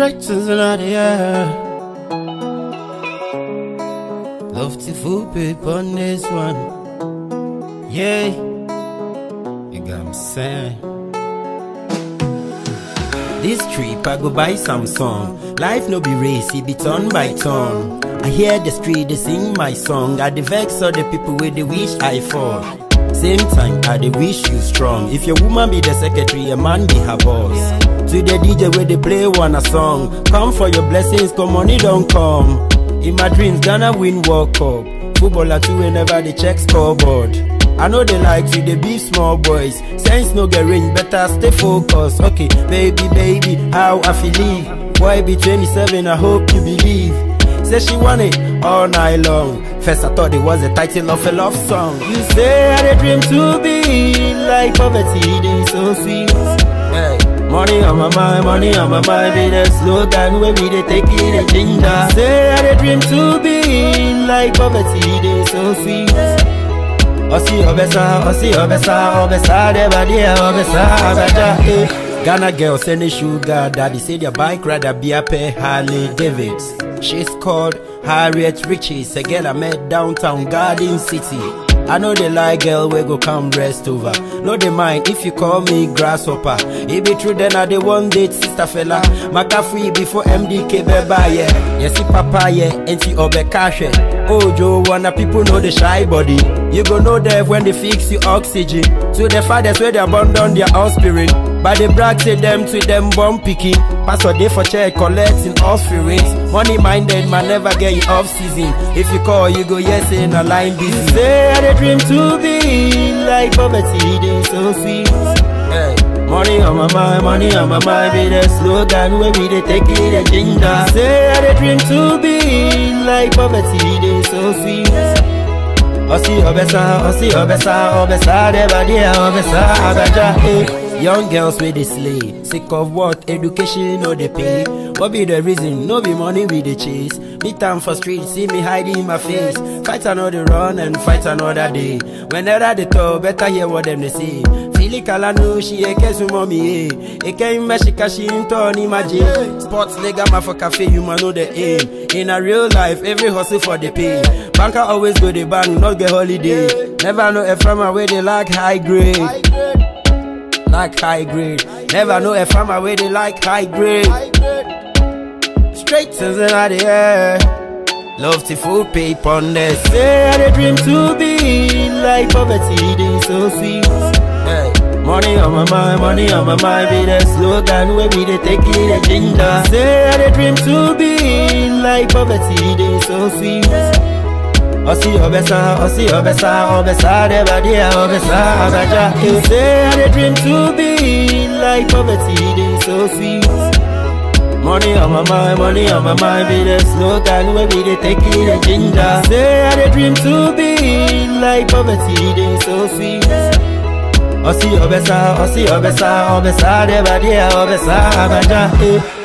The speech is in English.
Straight to the air. Love to full paper on this one. Yeah, you got me saying. This trip I go buy some song. Life no be race, it be turn by turn. I hear the street, they sing my song. I the vex all the people where they wish I fall. Same time, I they wish you strong. If your woman be the secretary, a man be her boss. To the DJ where they play one a song. Come for your blessings, come money don't come. In my dreams, Ghana win World Cup. Footballer too whenever they check scoreboard. I know they like to they beef small boys. Sense no get range, better stay focused. Okay, baby, how I feel leave. Boy be 27, I hope you believe. Say she want it all night long. First I thought it was the title of a love song. You say I dream to be like poverty, they so sweet. Hey. Money on my mind, be the slogan where we they take it a ginger. Say I dream to be like poverty, they so sweet. Osi obesa, deba dia obesa, abaja. Ghana girls send a sugar daddy, say their bike rather be a pair Harley Davidson. She's called Harriet Riches, a girl I met downtown Garden City. I know they like girl we go come rest over. No they mind if you call me grasshopper. It be true then I they one date sister fella. Maka free before MDK beba yeah. Yes papa yeah, enti obe cash. Oh Joe wanna people know the shy body. You go know them when they fix you oxygen. To the fathers where they abandon their offspring. But they brag say them to them bomb picking. Pass a day for check collecting offerings. Money minded man never get you off season. If you call you go yes in a line busy. Say I dream to be like poverty, they so sweet. Hey. Money on my mind, be the slogan where we they take it a ginger. Say I dream to be like poverty, they so sweet. Osi obesa, deba dia obesa, abaja. Young girls with the slay. Sick of what? Education no they pay. What be the reason? No be money we the chase. Me time for street, see me hiding my face. Fight another run and fight another day. Whenever they talk, better hear what them they say. Fili kala no she a kesu mommy eh. E came meshika she into ni imagine. Sports lega ma for cafe you man know the aim. In a real life, every hustle for the pay. Banker always go the bank, not get holiday. Never know a farmer where they like high grade. Like high grade. Never know a farmer where they like high grade. Straight to the air. Love to full paper on this. Say I dream to be like poverty, they so sweet. Hey. Money on my mind, be the slogan where we they take it a ginger. Say I dream to be like poverty, they so sweet. Osi obesa, deba dia obesa, abaja. You say I dream to be like poverty, they so sweet. Money on my mind, be the slogan where we they take it a ginger. Say I dream to be like poverty, they so sweet. Osi obesa, deba dia obesa, abaja.